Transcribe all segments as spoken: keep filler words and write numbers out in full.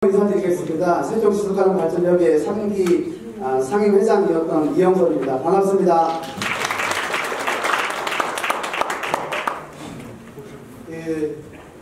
인사드리겠습니다. 세종지속가능발전협의회 삼 기 아, 상임회장이었던 이영섭입니다. 반갑습니다. 그,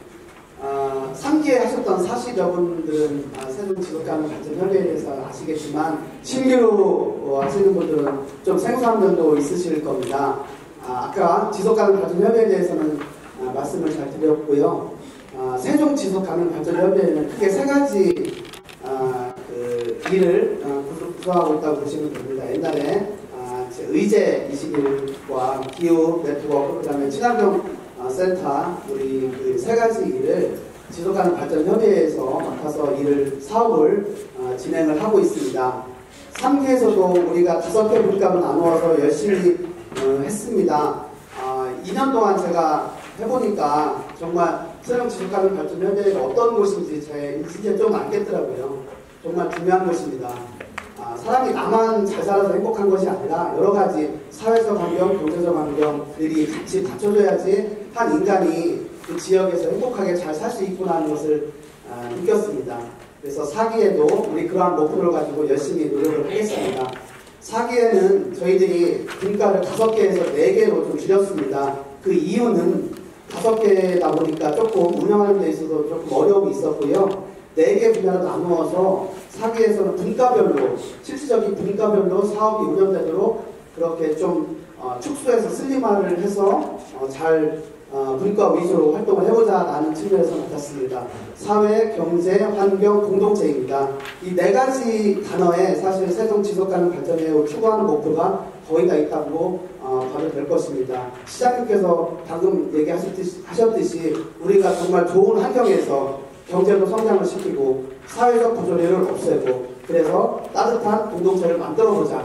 아, 삼 기에 하셨던 사시여분들은 아, 세종지속가능발전협의회에 대해서 아시겠지만 신규로 어, 하시는 분들은 좀 생소한 면도 있으실 겁니다. 아, 아까 지속가능발전협의회에 대해서는 아, 말씀을 잘 드렸고요. 아, 세종지속가능발전협의회는 크게 세 가지 아, 그 일을 어, 구성하고 있다고 보시면 됩니다. 옛날에 아, 의제 이십 일과 기후 네트워크, 그 다음에 친환경 어, 센터, 우리 그 세 가지 일을 지속가능발전협의회에서 맡아서 일을 사업을 어, 진행을 하고 있습니다. 삼 기에서도 우리가 다섯 개 분과로 나누어서 열심히 어, 했습니다. 어, 이 년 동안 제가 해보니까 정말 세종지속가능발전협의회가 어떤 곳인지 제 이제 좀 알겠더라고요. 정말 중요한 곳입니다. 아, 사람이 나만 잘 살아서 행복한 것이 아니라 여러 가지 사회적 환경, 경제적 환경들이 같이 갖춰져야지 한 인간이 그 지역에서 행복하게 잘 살 수 있구나 하는 것을 아, 느꼈습니다. 그래서 사 기에도 우리 그러한 목표를 가지고 열심히 노력을 하겠습니다. 사 기에는 저희들이 분과를 다섯 개에서 네 개로 좀 줄였습니다. 그 이유는 다섯 개다 보니까 조금 운영하는 데 있어서 조금 어려움이 있었고요. 네 개 분야로 나누어서 사 기에서는 분과별로, 실질적인 분과별로 사업이 운영되도록 그렇게 좀 어, 축소해서 슬림화를 해서 어, 잘 어, 분과 위주로 활동을 해보자라는 측면에서 맡았습니다. 사회, 경제, 환경, 공동체입니다. 이 네 가지 단어에 사실 세종지속가능발전회의 추구하는 목표가 거의 다 있다고 어, 봐도 될 것입니다. 시장님께서 방금 얘기하셨듯이 하셨듯이 우리가 정말 좋은 환경에서 경제도 성장을 시키고 사회적 부조리를 없애고 그래서 따뜻한 공동체를 만들어보자.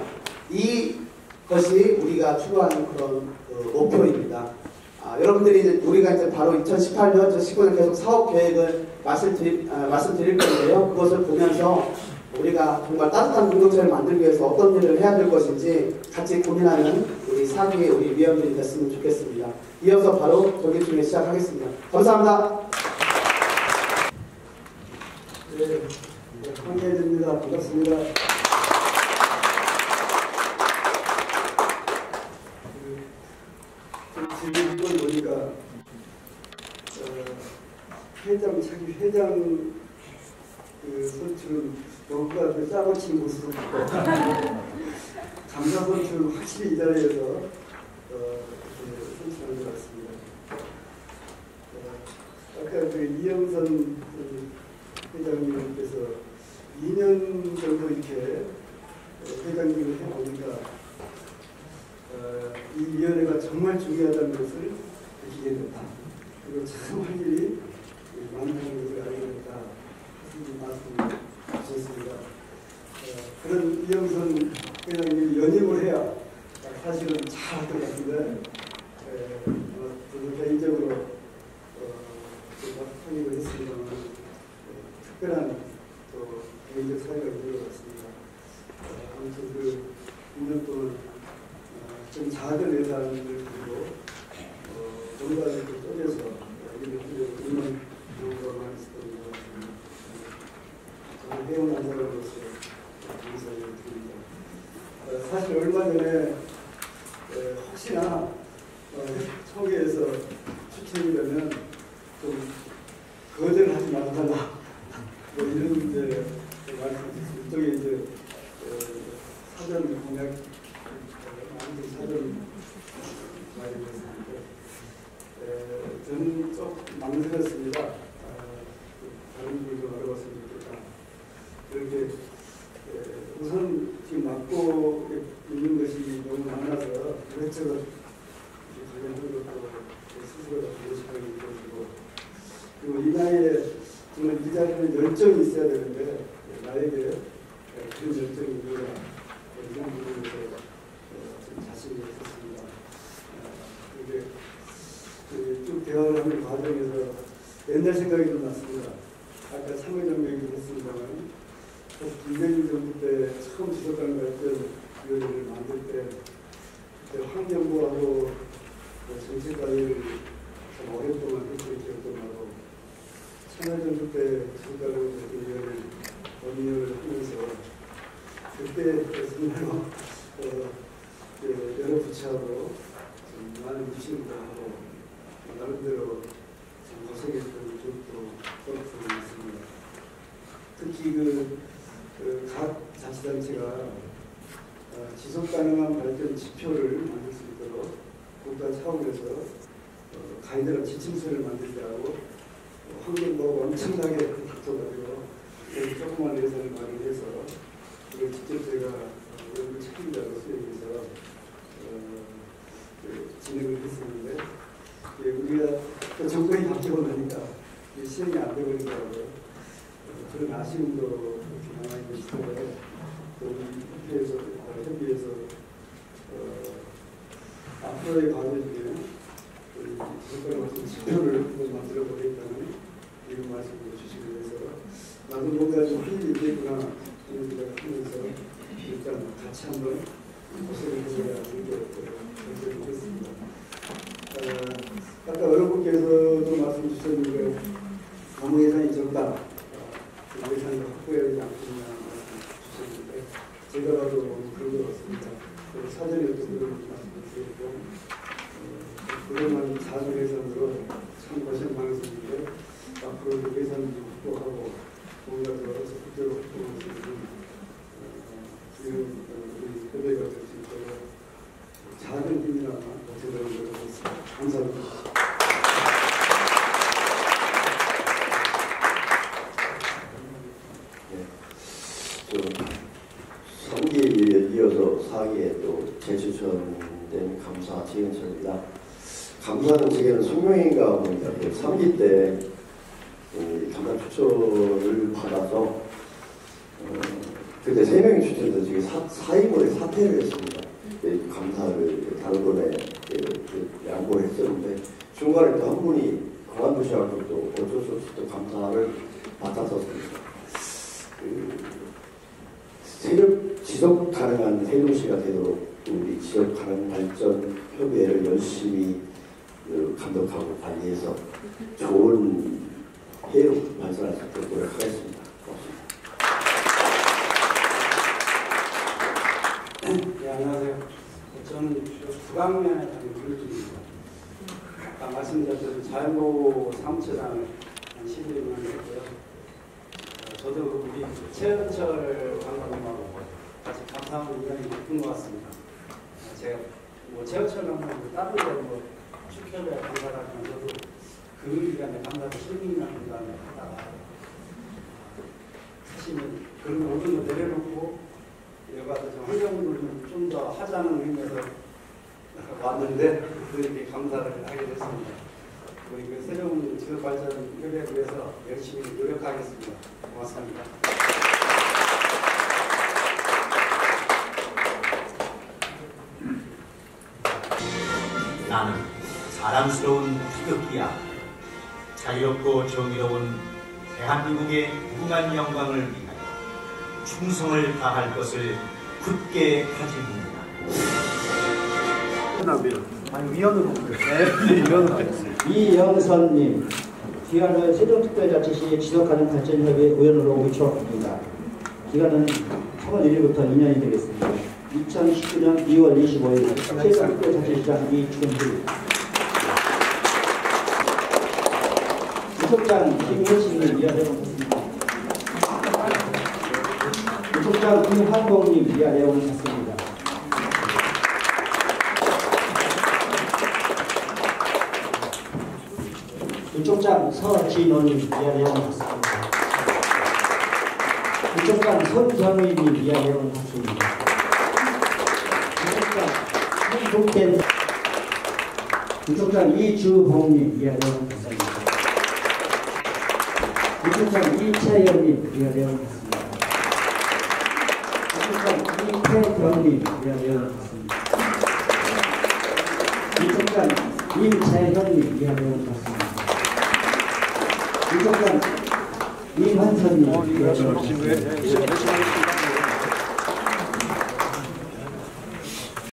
이것이 우리가 추구하는 그런 그 목표입니다. 아, 여러분들이 이제 우리가 이제 바로 이천십팔 년, 십구 년 계속 사업 계획을 말씀드릴, 아, 말씀드릴 건데요. 그것을 보면서 우리가 정말 따뜻한 공동체를 만들기 위해서 어떤 일을 해야 될 것인지 같이 고민하는 우리 사 기의 우리 위원들이 됐으면 좋겠습니다. 이어서 바로 조기 중에 시작하겠습니다. 감사합니다. 네, 황혜진입니다. 반갑습니다. 지금 이걸 보니까 어, 회장 차기 회장 그 선출은 뭔가 그 짜고 친 모습을 보고 감사 선출은 확실히 이 자리에서 어, 그 선출하는 것 같습니다. 어, 아까 그 이영선 회장님께서 이 년 정도 이렇게 회장님을 해보니까 어, 이 위원회가 정말 중요하다는 것을 느끼게 됐다. 그리고 참 할 일이 많다는 것을 알게 됐다. 말씀을 주셨습니다. 어, 그런 이영선 회장님이 연임을 해야 사실은 잘할 것 같은데 에, 어, 저도 개인적으로 어, 선임을 했습니다만 특별한 또 개인적 사회가 있는 것 같습니다. 어, 아무튼 그 이 년 동안 어, 좀 작은 예산을 들고 어, 뭔가 이렇게 쪼개서 일을 하려고 이런 경우가 많이 있었던 것 같습니다. 저는 해운 한 사람으로서 감사를 드립니다. 어, 사실 얼마 전에 에, 혹시나 어, 청계에서 추천이 되면 좀 거절하지 말아달라 뭐 이런 이제 말씀드렸습니다. 이쪽에 이제 어, 사전 공약, 아무튼 사전 마련했습니다. 저는 좀 망설였습니다. 아, 다른 분을 좀 알아봤으면 좋겠다. 그렇게 에, 우선 지금 맡고 있는 것이 너무 많아서 그것저것 관련한 것도 스스로 다 보시하게 느껴지고 그리고 이 나이에 정말 이 자리는 열정이 있어야 되는데 나에게 그런 열정이 있느냐 이런 부분에서 좀 자신이 없었습니다. 그게 쭉 대화를 하는 과정에서 옛날 생각이 좀 났습니다. 아까 참여정 얘기도 했습니다만 김대중 정부 때 처음 지속가능발전위원회를 만들 때 그때 환경부하고 정책관리를 참 오랫동안 했던 기억도 나고 참여정부 때 지속가능발전위원회를 그때였으면 어, 그 여러 부처하고 좀 많은 미신도 하고 나름대로 좀 고생했던 기억도 그렇고 있습니다. 특히 그, 그 각 자치단체가 어, 지속가능한 발전 지표를 만들 수 있도록 국가 차원에서 어, 가이드라인 지침서를 만들 때 하고 어, 환경보호가 엄청나게 붙어가지고 조그만 예산을 마련해서 그걸 직접 제가 연구 책임자로 수행해서 어, 그 진행을 했었는데 예, 우리가 또 정권이 바뀌고 나니까 시행이 안 되고 있더라고요. 어, 그런 아쉬움도 이렇게 남아있는 시절에 또 우리 협회에서, 어, 협의에서 어, 앞으로의 과제 중에 지속가능 같은 지표를 만들어 보겠다는 이런 말씀을 주시기 위해서 나도 뭔가 좀 할 일이 있겠구나 이런 생각을 하면서 일단 같이 한번 고생을 해보자 이렇게 결정을 했습니다. 어, 아까 여러분께서도 말씀 주셨는데 너무 예산이 적다. 어, 예산을 확보해야 되지 않겠냐 말씀 주셨는데 제가 봐도 그런 것 같습니다. 사전에 또 그런 말씀을 드렸고 어, 그동안 사전 예산으로 참 고생 많으셨는데 앞으로도 예산을 확보하고 뭔가 더 적극적으로 활동할 수 있는 이런 우리 협회가 될 수 있도록 작은 힘이나마 보태도록 노력하겠습니다. 감사합니다. 네, 삼 기에 이어서 사 기에 또 재추천된 감사 지은철입니다. 감사는 제게는 숙명인가 봅니다. 삼 기 때 감사 추천을 받아서 어, 그때 세 명이 추천해서 지금 사임원에 사퇴를 했습니다. 네, 감사를 다른 번에 네, 양보를 했었는데 중간에 또 한 분이 그만두셔서 또 어쩔 수 없이 또 감사를 받았었습니다. 그, 세력 지속 가능한 세도시가 되도록 우리 지속 가능 발전 협의회를 열심히 그, 감독하고 관리해서 좋은 해로 발전할 수 있도록 노력하겠습니다. 고맙습니다. 네, 안녕하세요. 저는 부강면에 다니는 교육입니다. 아까 말씀드렸던 자연보호 사무처장을 한 십일 년 했고요. 저도 우리 최은철 감독님하고 같이 감사하는 인연이 높은 것 같습니다. 제가 뭐 최은철 감독님 따로 뭐 축협에 감사를 하면 저도 그 기간에 감사도 십육 년 기간에 하다가 사실은 그런 모든 거 내려놓고 여기 와서 좀 환경운동을 좀 더 하자는 의미에서 왔는데 그렇게 감사를 하게 됐습니다. 우리 그 새로운 지역발전 협의를 위해서 열심히 노력하겠습니다. 고맙습니다. 나는 자랑스러운 태극기야. 자유롭고 정의로운 대한민국의 무궁한 영광을 위하여 충성을 다할 것을 굳게 가집니다. 아니 위원으로 네, 위원으로 하겠습니다. 이영선님, 기간은 세종특별자치시 지속가능 발전협의회 의원으로 위촉합니다. 기간은 삼월 일일부터 이 년이 되겠습니다. 이천십구 년 이월 이십오일 세종특별자치시장 이춘필. 부속장 김혜진님 위아래로 받습니다. 부속장 김환봉님 위아래로 받습니다. 부총장 서진호님 위아래로 받습니다. 부총장 손경의님 위아래로 받습니다. 부총장 손동태 부총장 이주봉님 위아래로 받습니다. 부총장 이채연님 위아래로 받습니다. 부총장 이태경님 위아래로 받습니다. 부총장 임채현님 위아래로 받습니다. 부총장 이환선님 위아래로 받습니다.